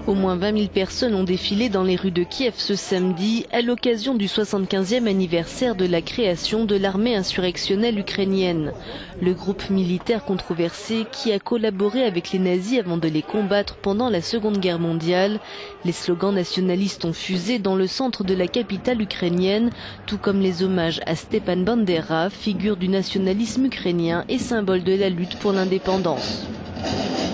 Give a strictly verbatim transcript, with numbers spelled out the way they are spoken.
Au moins vingt mille personnes ont défilé dans les rues de Kiev ce samedi à l'occasion du soixante-quinzième anniversaire de la création de l'armée insurrectionnelle ukrainienne. Le groupe militaire controversé qui a collaboré avec les nazis avant de les combattre pendant la Seconde Guerre mondiale. Les slogans nationalistes ont fusé dans le centre de la capitale ukrainienne, tout comme les hommages à Stepan Bandera, figure du nationalisme ukrainien et symbole de la lutte pour l'indépendance.